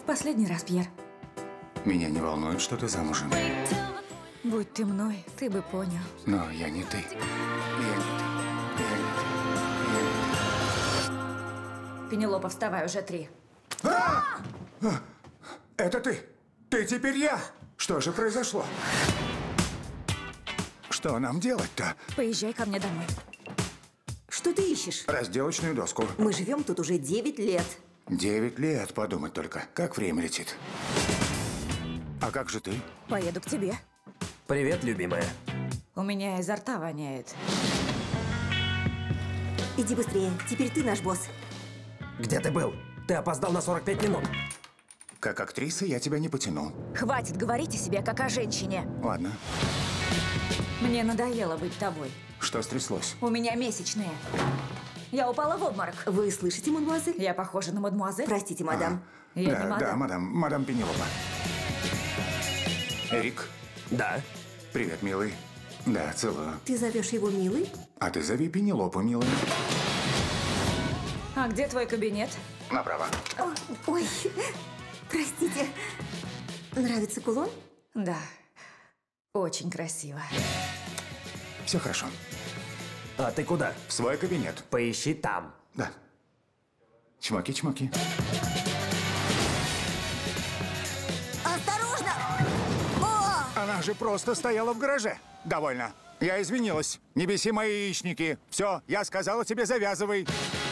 Последний раз, Пьер. Меня не волнует, что ты замужем. Будь ты мной, ты бы понял. Но я не ты. Я не ты. Я не ты. Пенелопа, вставай, уже 3. Это ты? Ты теперь я? Что же произошло? Что нам делать-то? Поезжай ко мне домой. Что ты ищешь? Разделочную доску. Мы живем тут уже 9 лет. 9 лет, подумать только. Как время летит. А как же ты? Поеду к тебе. Привет, любимая. У меня изо рта воняет. Иди быстрее, теперь ты наш босс. Где ты был? Ты опоздал на 45 минут. Как актриса я тебя не потяну. Хватит говорить о себе, как о женщине. Ладно. Мне надоело быть тобой. Что стряслось? У меня месячные. Я упала в обморок. Вы слышите, мадемуазель? Я похожа на мадемуазель? Простите, мадам. Я Да, не да, мадам. мадам Пенелопа. Эрик, Да. привет, милый. Да, целую. Ты зовешь его милый? А ты зови Пенелопу, милый. А где твой кабинет? Направо. Ой, простите. Нравится кулон? Да. Очень красиво. Все хорошо. А ты куда? В свой кабинет. Поищи там. Да. Чмоки-чмоки. Осторожно! О! Она же просто стояла в гараже. Довольно. Я извинилась. Не беси мои яичники. Все, я сказала тебе, завязывай.